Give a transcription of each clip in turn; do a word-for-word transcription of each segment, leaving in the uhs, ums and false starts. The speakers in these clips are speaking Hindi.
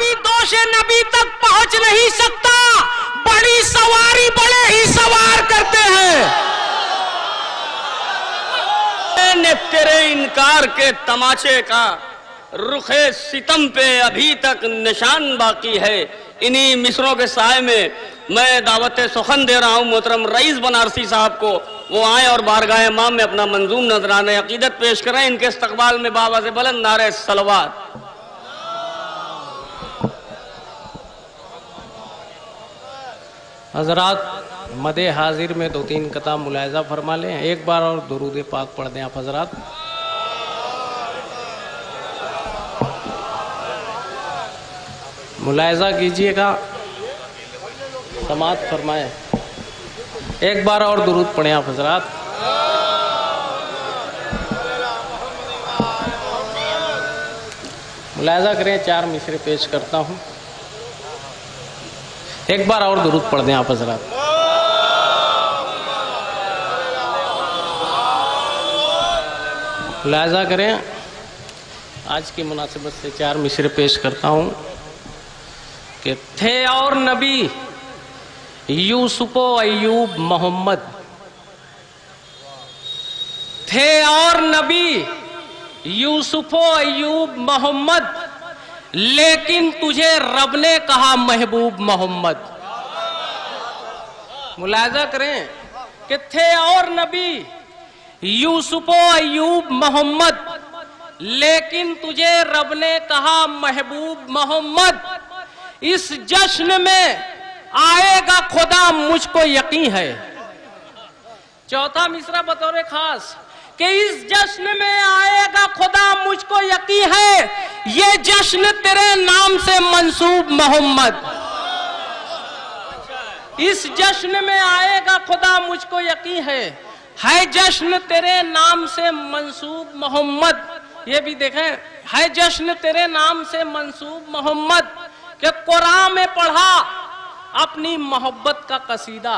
सहाबी दोषे नबी तक पहुंच नहीं सकता, बड़ी सवारी बड़े ही सवार करते हैं। ने तेरे इनकार के तमाचे का रुखे सितम पे अभी तक निशान बाकी है। इन्हीं मिसरों के साय में मैं दावत सुखन दे रहा हूं मोहतरम रईस बनारसी साहब को, वो आए और बारगाह इमाम में अपना मंजूम नजराने अकीदत पेश करें। इनके इस्तकबाल में बाबा से बुलंद नारे सलवात। हजरात मदे हाजिर में दो तीन कता मुलायजा फरमा लें, एक बार और दुरूद पाक पढ़ दें आप हजरात। मुलायजा कीजिएगा, समात फरमाए, एक बार और दुरूद पढ़ें आप हजरात। मुलायजा करें, चार मिसरे पेश करता हूं, एक बार और दुरूद पढ़ दें आप हजरात। मुलायजा करें, आज की मुनासिबत से चार मिसरे पेश करता हूं कि थे और नबी यूसुफो अय्यूब मोहम्मद, थे और नबी यूसुफो अय्यूब मोहम्मद, लेकिन तुझे रब ने कहा महबूब मोहम्मद। मुलायजा करें कि थे और नबी यूसुफो अय्यूब मोहम्मद, लेकिन तुझे रब ने कहा महबूब मोहम्मद। इस जश्न में आएगा खुदा मुझको यकीन है। चौथा मिसरा बतौर खास कि इस जश्न में आएगा खुदा मुझको यकीन है, ये जश्न तेरे नाम से मंसूब मोहम्मद। इस जश्न में आएगा खुदा मुझको यकीन है, है जश्न तेरे नाम से मंसूब मोहम्मद। ये भी देखें, है जश्न तेरे नाम से मंसूब मोहम्मद कि कुरान में पढ़ा अपनी मोहब्बत का कसीदा,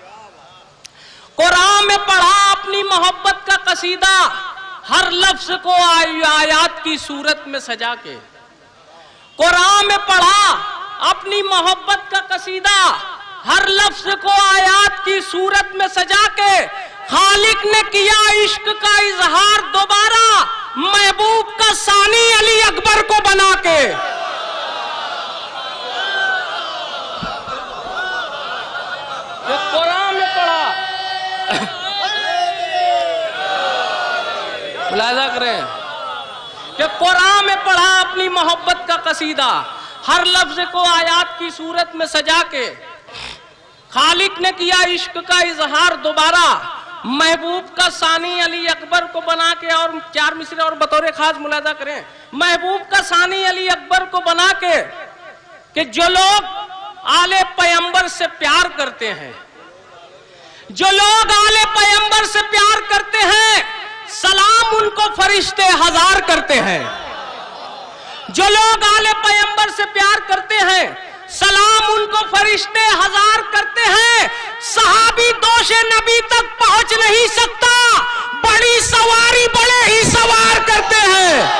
कुरान में पढ़ा अपनी मोहब्बत का कसीदा, हर लफ्ज को आयात की सूरत में सजा के। कुरान में पढ़ा अपनी मोहब्बत का कसीदा, हर लफ्ज को आयात की सूरत में सजा के। खालिक ने किया इश्क का इजहार दोबारा, महबूब का सानी अली अकबर को बना के। ये कुरान में पढ़ा, मुलाहिजा करें कि कुरान में पढ़ा अपनी मोहब्बत का कसीदा, हर लफ्ज को आयात की सूरत में सजा के। खालिक ने किया इश्क का इजहार दोबारा, महबूब का सानी अली अकबर को बना के। और चार मिसरे और बतौर खास मुलाहिजा करें, महबूब का सानी अली अकबर को बना के कि जो लोग आले पैगंबर से प्यार करते हैं, जो लोग आले पैगंबर से प्यार करते हैं, सलाम उनको फरिश्ते हजार करते हैं। जो लोग आले पैगंबर से प्यार करते हैं, सलाम उनको फरिश्ते हजार करते हैं। सहाबी दोषे नबी तक पहुंच नहीं सकता, बड़ी सवारी बड़े ही सवार करते हैं।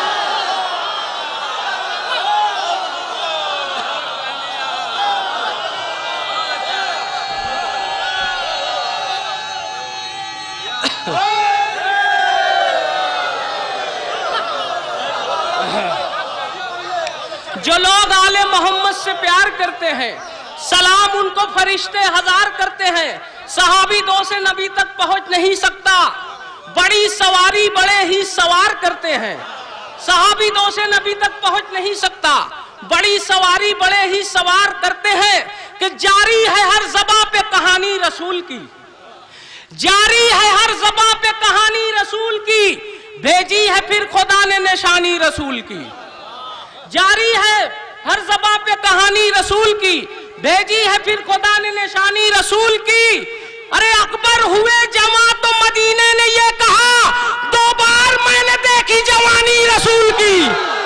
जो लोग आले मोहम्मद से प्यार करते हैं, सलाम उनको फरिश्ते हजार करते हैं। सहाबी दो से नबी तक पहुंच नहीं सकता, बड़ी सवारी बड़े ही सवार करते हैं। सहाबी दो से नबी तक पहुंच नहीं सकता, बड़ी सवारी बड़े ही सवार करते हैं। कि जारी है हर ज़बां पे कहानी रसूल की, जारी है हर ज़बां पे कहानी रसूल की, भेजी है फिर खुदा ने निशानी रसूल की। जारी है हर ज़बां पे कहानी रसूल की, भेजी है फिर खुदा ने निशानी रसूल की। अरे अकबर हुए जवां तो मदीने ने ये कहा, दो बार मैंने देखी जवानी रसूल की।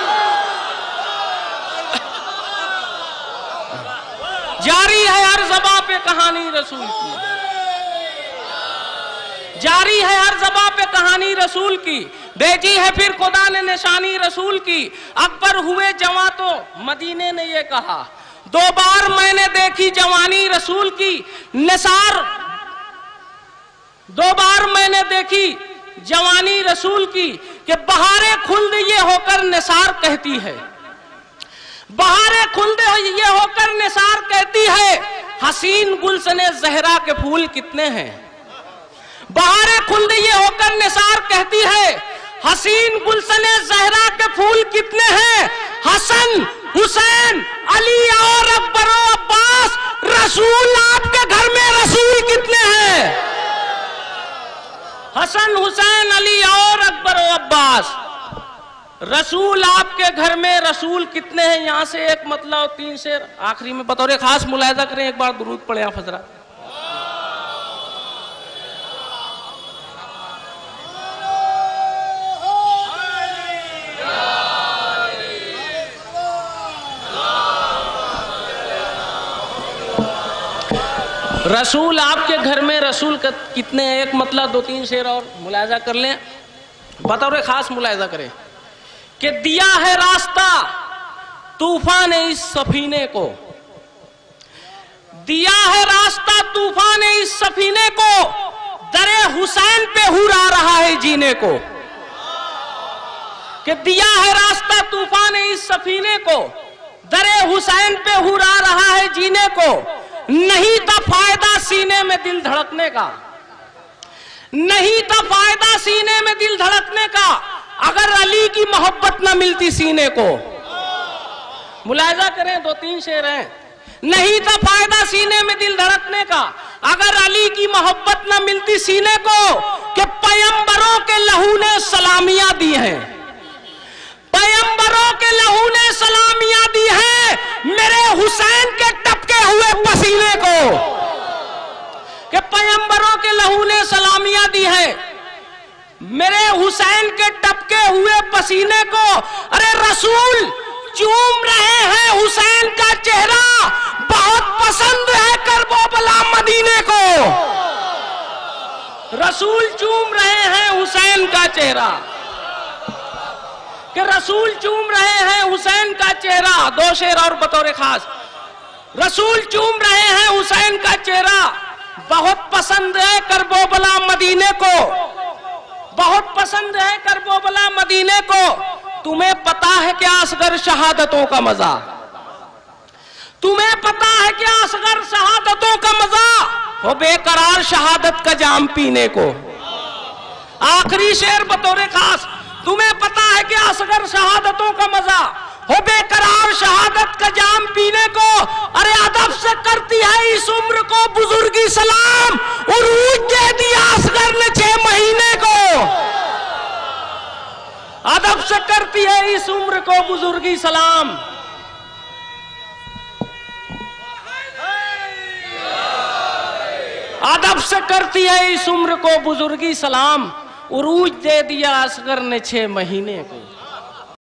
जारी है हर ज़बां पे कहानी रसूल की, जारी है हर ज़बां पे कहानी रसूल की, भेजी है फिर खुदा ने निशानी रसूल की। अकबर हुए जवां तो मदीने ने ये कहा, दो बार मैंने देखी जवानी रसूल की। निसार दो बार मैंने देखी जवानी रसूल की, कि बहारे खुल्द ये होकर निसार कहती है, बहारे खुल्द ये होकर निसार कहती है, हसीन गुलशने ज़हरा के फूल कितने हैं। बहारे खुल्द ये होकर निसार कहती है, हसीन गुलशने ज़हरा के फूल कितने हैं। हसन हुसैन अली और अकबर और अब्बास, रसूल आपके घर में रसूल कितने हैं। हसन हुसैन अली और अकबर और अब्बास, रसूल आपके घर में रसूल कितने हैं। यहां से एक मतलब तीन शेर आखिरी में बतौर खास मुलाहिजा करें, एक बार दुरूद पढ़े आप हजरा। रसूल आपके घर में रसूल कितने हैं, एक मतलब दो तीन शेर और मुलाहिजा कर लें, बतौर खास मुलाहिजा करें कि दिया है रास्ता तूफान ने इस सफीने को, दिया है रास्ता तूफान ने इस सफीने को, दरे हुसैन पे हुरा रहा है जीने को। कि दिया है रास्ता तूफान ने इस सफीने को, दरे हुसैन पे हुरा रहा है जीने को। नहीं था फायदा सीने में दिल धड़कने का, नहीं था फायदा सीने में दिल धड़कने का, अगर अली की मोहब्बत न मिलती सीने को। मुलाहिजा करें, दो तीन शेर हैं। नहीं था फायदा सीने में दिल धड़कने का, अगर अली की मोहब्बत न मिलती सीने को। कि पैगंबरों के लहू ने सलामियां दी हैं, पैगंबरों के लहू ने सलामियां दी हैं मेरे हुसैन के टपके हुए पसीने को। कि पैगंबरों के लहू ने सलामियां दी है मेरे हुसैन के टपके हुए पसीने को। अरे रसूल चूम रहे हैं हुसैन का चेहरा, बहुत पसंद है करबला मदीने को। रसूल चूम रहे हैं हुसैन का चेहरा, कि रसूल चूम रहे हैं हुसैन का चेहरा। दो शेर और बतौर खास, रसूल चूम रहे हैं हुसैन का चेहरा, बहुत पसंद है करबला मदीने को, बहुत पसंद है करबला मदीने को। तुम्हें पता है क्या असगर शहादतों का मजा, तुम्हें पता है क्या असगर शहादतों का मजा, हो बेकरार शहादत का जाम पीने को। आखिरी शेर बतौर खास, तुम्हें पता है क्या असगर शहादतों का मजा, हो बेकरार शहादत का जाम पीने को। अरे अदब से करती है इस उम्र को बुजुर्गी सलाम, उरूज दे दिया असगर ने छह महीने को। अदब से करती है इस उम्र को बुजुर्गी सलाम, अदब से करती है इस उम्र को बुजुर्गी सलाम, उरूज दे दिया असगर ने छह महीने को।